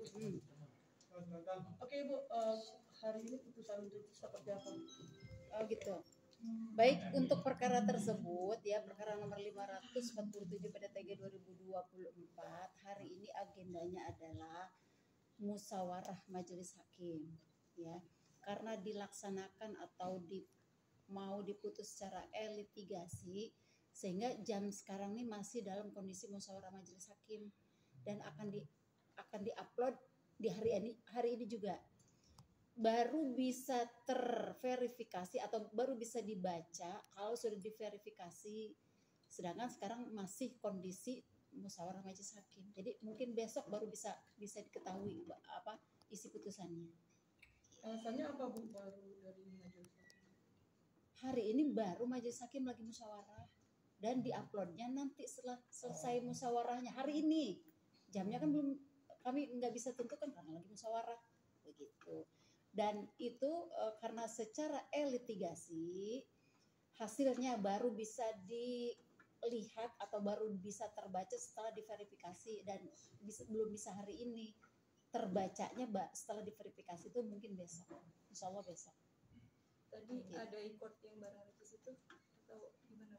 Oke Ibu, hari ini putusan untuk seperti apa? Oh gitu. Baik, untuk perkara tersebut ya, perkara nomor 547 PDTG 2024, hari ini agendanya adalah musyawarah majelis hakim ya. Karena dilaksanakan atau mau diputus secara litigasi, sehingga jam sekarang ini masih dalam kondisi musyawarah majelis hakim dan akan diupload di hari ini juga. Baru bisa terverifikasi atau baru bisa dibaca kalau sudah diverifikasi, sedangkan sekarang masih kondisi musyawarah majelis hakim. Jadi mungkin besok baru bisa diketahui apa isi putusannya. Alasannya apa Bu baru dari majelis hakim? Hari ini baru majelis hakim lagi musyawarah dan diuploadnya nanti setelah selesai musyawarahnya hari ini. Jamnya kan belum, kami nggak bisa tentukan karena lagi musyawarah begitu. Dan itu karena secara litigasi hasilnya baru bisa dilihat atau baru bisa terbaca setelah diverifikasi dan belum bisa hari ini. Terbacanya setelah diverifikasi itu mungkin besok, insya Allah besok. Tadi gitu. Ada ikut yang barang di situ atau gimana?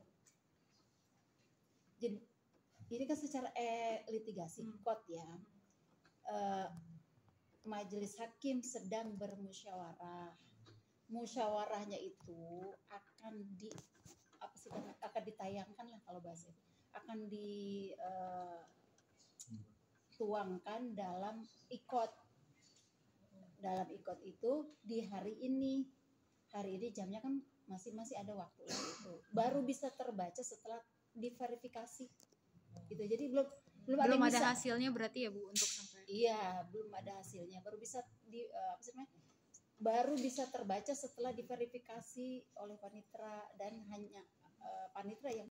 Jadi ini kan secara litigasi court ya. Majelis hakim sedang bermusyawarah. Musyawarahnya itu akan ditayangkan lah kalau bahasa itu. Akan dituangkan dalam ikot. Dalam ikot itu di hari ini. Hari ini jamnya kan masih ada waktu lah itu. Baru bisa terbaca setelah diverifikasi. Gitu. Jadi belum ada hasilnya berarti ya Bu untuk sampai. Iya, belum ada hasilnya. Baru bisa baru bisa terbaca setelah diverifikasi oleh panitera dan hanya panitera yang